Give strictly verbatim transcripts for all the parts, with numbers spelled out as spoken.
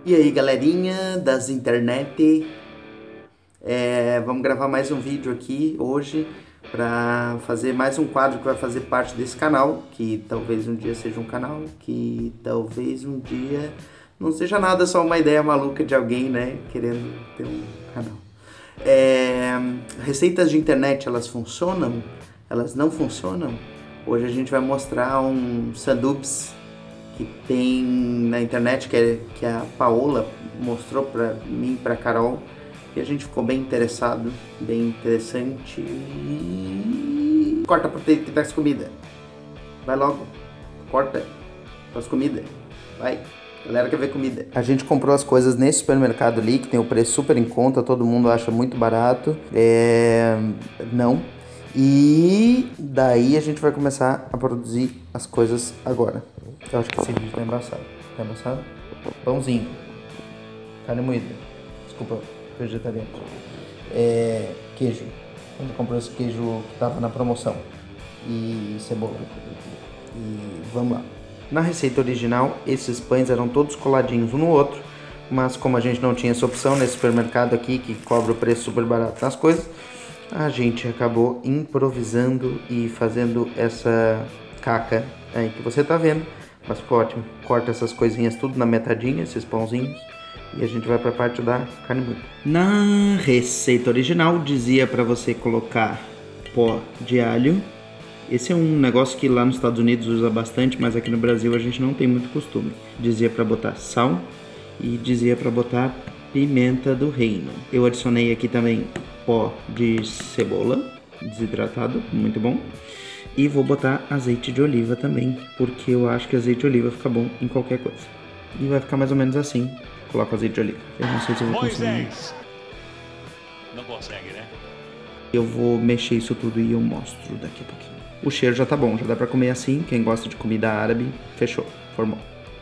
E aí, galerinha das internet, é, vamos gravar mais um vídeo aqui hoje para fazer mais um quadro que vai fazer parte desse canal, que talvez um dia seja um canal, que talvez um dia não seja nada, só uma ideia maluca de alguém, né, querendo ter um canal. É, receitas de internet, elas funcionam? Elas não funcionam? Hoje a gente vai mostrar um sanduíche que tem na internet, que, é, que a Paola mostrou pra mim, pra Carol, e a gente ficou bem interessado, bem interessante. E... corta pra ter que dar as comida. Vai logo, corta as comida. Vai, a galera quer ver comida. A gente comprou as coisas nesse supermercado ali, que tem o preço super em conta, todo mundo acha muito barato. É... não. E daí a gente vai começar a produzir as coisas agora. Eu acho que esse vídeo tá embaçado. Tá embaçado? Pãozinho. Carne moída. Desculpa, vegetariano. É, queijo. A gente comprou esse queijo que tava na promoção. E cebola. E vamos lá. Na receita original, esses pães eram todos coladinhos um no outro. Mas como a gente não tinha essa opção nesse supermercado aqui, que cobra o preço super barato nas coisas, a gente acabou improvisando e fazendo essa caca aí que você tá vendo. Mas ficou ótimo. Corta essas coisinhas tudo na metadinha, esses pãozinhos. E a gente vai pra parte da carne moída. Na receita original dizia pra você colocar pó de alho. Esse é um negócio que lá nos Estados Unidos usa bastante, mas aqui no Brasil a gente não tem muito costume. Dizia pra botar sal e dizia pra botar pimenta do reino. Eu adicionei aqui também pó de cebola desidratado, muito bom. E vou botar azeite de oliva também, porque eu acho que azeite de oliva fica bom em qualquer coisa. E vai ficar mais ou menos assim. Coloco azeite de oliva. Eu não sei se eu vou conseguir. Moisés! Não consegue, né? Eu vou mexer isso tudo e eu mostro daqui a pouquinho. O cheiro já tá bom, já dá pra comer assim. Quem gosta de comida árabe, fechou, formou.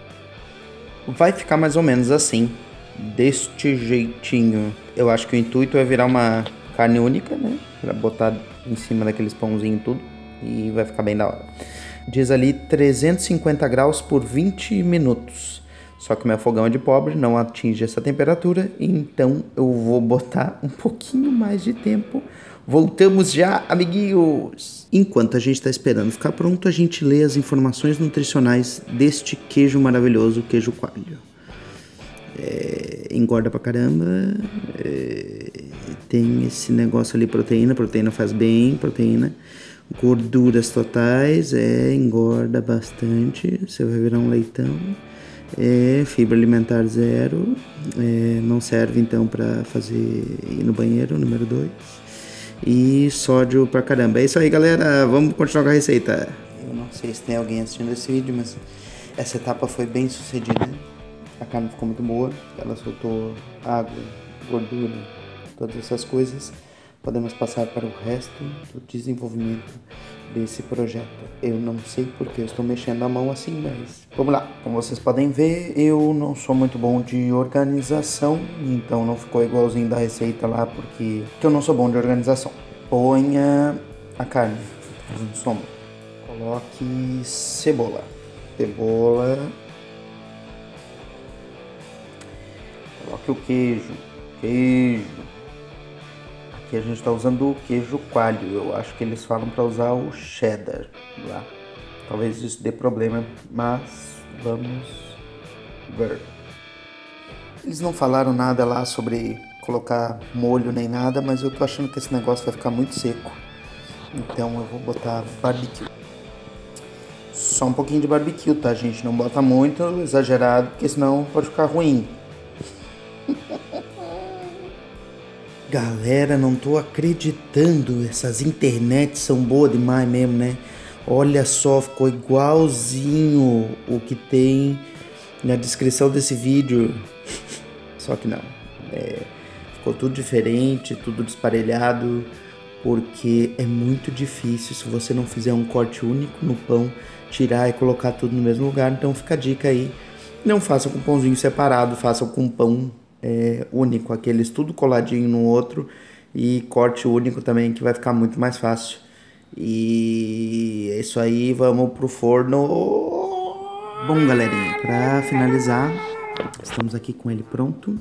Vai ficar mais ou menos assim, deste jeitinho. Eu acho que o intuito é virar uma carne única, né? Pra botar em cima daqueles pãozinhos tudo. E vai ficar bem da hora. Diz ali trezentos e cinquenta graus por vinte minutos. Só que o meu fogão é de pobre, não atinge essa temperatura. Então eu vou botar um pouquinho mais de tempo. Voltamos já, amiguinhos! Enquanto a gente está esperando ficar pronto, a gente lê as informações nutricionais deste queijo maravilhoso, queijo coalho. É, engorda pra caramba. É, tem esse negócio ali, proteína. Proteína faz bem, proteína. Gorduras totais, é, engorda bastante, você vai virar um leitão. É, fibra alimentar zero, é, não serve então para fazer ir no banheiro, número dois. E sódio pra caramba. É isso aí, galera, vamos continuar com a receita. Eu não sei se tem alguém assistindo esse vídeo, mas essa etapa foi bem sucedida. A carne ficou muito boa, ela soltou água, gordura, todas essas coisas. Podemos passar para o resto do desenvolvimento desse projeto. Eu não sei porque eu estou mexendo a mão assim, mas vamos lá. Como vocês podem ver, eu não sou muito bom de organização, então não ficou igualzinho da receita lá, porque eu não sou bom de organização. Ponha a carne, fazendo sombra. Coloque cebola. Cebola. Coloque o queijo. Queijo. Aqui a gente está usando o queijo coalho. Eu acho que eles falam para usar o cheddar lá. Talvez isso dê problema, mas vamos ver. Eles não falaram nada lá sobre colocar molho nem nada, mas eu tô achando que esse negócio vai ficar muito seco. Então eu vou botar barbecue. Só um pouquinho de barbecue, tá, gente? Não bota muito exagerado, porque senão pode ficar ruim. Galera, não tô acreditando, essas internets são boas demais mesmo, né? Olha só, ficou igualzinho o que tem na descrição desse vídeo. Só que não, é, ficou tudo diferente, tudo desparelhado, porque é muito difícil se você não fizer um corte único no pão, tirar e colocar tudo no mesmo lugar. Então fica a dica aí, não façam com pãozinho separado, façam com pão É, único, aqueles tudo coladinho no outro, e corte único também, que vai ficar muito mais fácil. E é isso aí, vamos pro forno. Bom, galerinha, pra finalizar, Estamos aqui com ele pronto.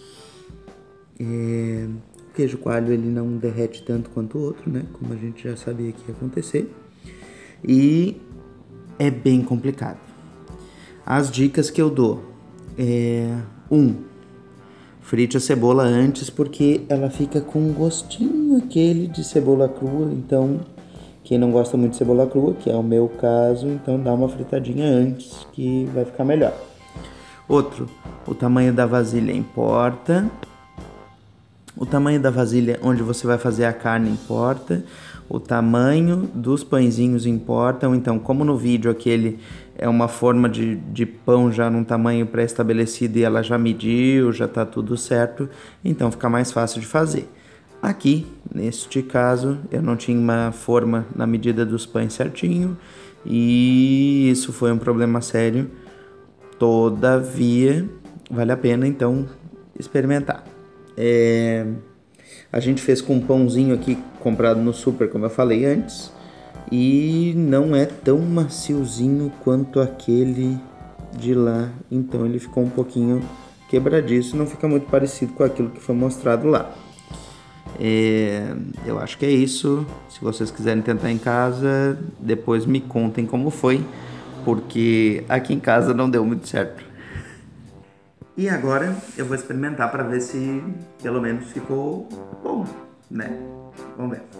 É... O queijo coalho ele não derrete tanto quanto o outro, né? Como a gente já sabia que ia acontecer. E é bem complicado. As dicas que eu dou é... Um, frite a cebola antes porque ela fica com um gostinho aquele de cebola crua. Então, quem não gosta muito de cebola crua, que é o meu caso, então dá uma fritadinha antes que vai ficar melhor. Outro, o tamanho da vasilha importa. O tamanho da vasilha onde você vai fazer a carne importa. O tamanho dos pãezinhos importam. Então, como no vídeo aquele é uma forma de, de pão já num tamanho pré-estabelecido e ela já mediu, já tá tudo certo, então fica mais fácil de fazer. Aqui, neste caso, eu não tinha uma forma na medida dos pães certinho e isso foi um problema sério. Todavia, vale a pena então experimentar. É... A gente fez com um pãozinho aqui comprado no super, como eu falei antes, e não é tão maciozinho quanto aquele de lá, então ele ficou um pouquinho quebradiço, não fica muito parecido com aquilo que foi mostrado lá. É... Eu acho que é isso. Se vocês quiserem tentar em casa, depois me contem como foi, porque aqui em casa não deu muito certo. E agora eu vou experimentar para ver se pelo menos ficou bom, né? Vamos ver.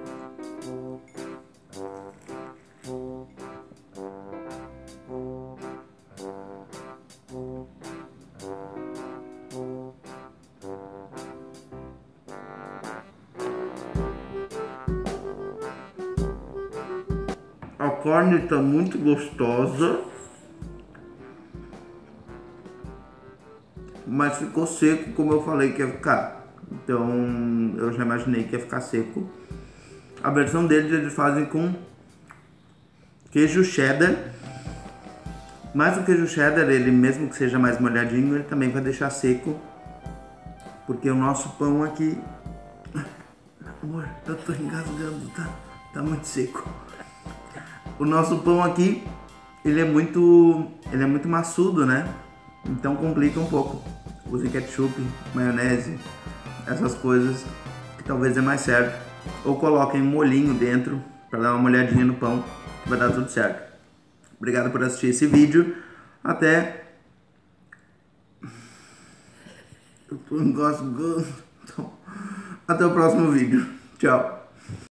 A carne está muito gostosa, mas ficou seco como eu falei que ia ficar. Então eu já imaginei que ia ficar seco. A versão deles eles fazem com queijo cheddar. Mas o queijo cheddar, ele mesmo que seja mais molhadinho, ele também vai deixar seco. Porque o nosso pão aqui... Amor, eu tô engasgando, tá? Tá muito seco. O nosso pão aqui, ele é muito, ele é muito maçudo, né? Então complica um pouco. Use ketchup, maionese, essas coisas que talvez dê mais certo. Ou coloquem um molhinho dentro para dar uma molhadinha no pão, que vai dar tudo certo. Obrigado por assistir esse vídeo. Até... Eu tô engasgando. Até o próximo vídeo. Tchau.